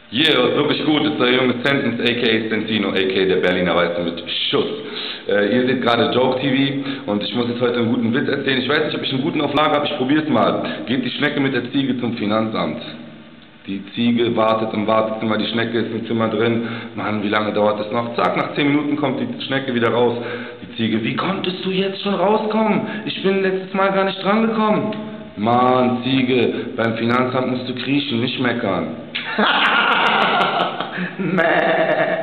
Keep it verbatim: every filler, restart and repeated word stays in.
Yeah, wirklich gut. Das ist der junge Sentence, aka Sentino, aka der Berliner Weiße mit Schuss. Äh, ihr seht gerade Joke T V und ich muss jetzt heute einen guten Witz erzählen. Ich weiß nicht, ob ich einen guten auf Lager habe, ich probier's mal. Geht die Schnecke mit der Ziege zum Finanzamt. Die Ziege wartet im Wartezimmer, die Schnecke ist im Zimmer drin. Mann, wie lange dauert das noch? Zack, nach zehn Minuten kommt die Schnecke wieder raus. Die Ziege, wie konntest du jetzt schon rauskommen? Ich bin letztes Mal gar nicht drangekommen. Mann, Ziege, beim Finanzamt musst du kriechen, nicht meckern. Mäh.